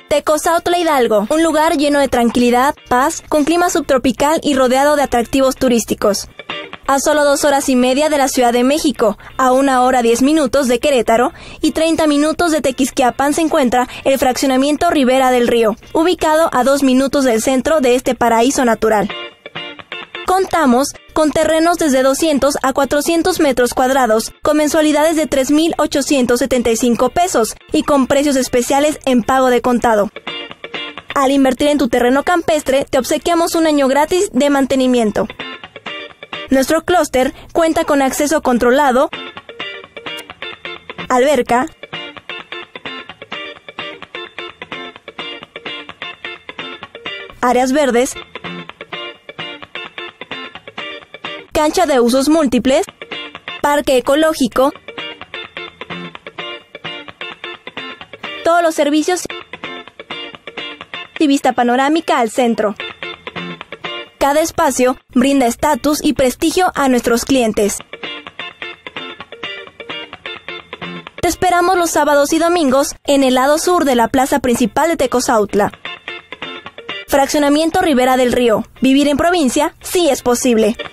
Tecozautla, Hidalgo, un lugar lleno de tranquilidad, paz, con clima subtropical y rodeado de atractivos turísticos. A solo 2 horas y media de la Ciudad de México, a 1 hora 10 minutos de Querétaro y 30 minutos de Tequisquiapan se encuentra el fraccionamiento Ribera del Río, ubicado a 2 minutos del centro de este paraíso natural. Contamos con terrenos desde 200 a 400 metros cuadrados, con mensualidades de 3,875 pesos y con precios especiales en pago de contado. Al invertir en tu terreno campestre, te obsequiamos 1 año gratis de mantenimiento. Nuestro clúster cuenta con acceso controlado, alberca, áreas verdes, cancha de usos múltiples, parque ecológico, todos los servicios y vista panorámica al centro. Cada espacio brinda estatus y prestigio a nuestros clientes. Te esperamos los sábados y domingos en el lado sur de la plaza principal de Tecozautla. Fraccionamiento Ribera del Río. Vivir en provincia sí es posible.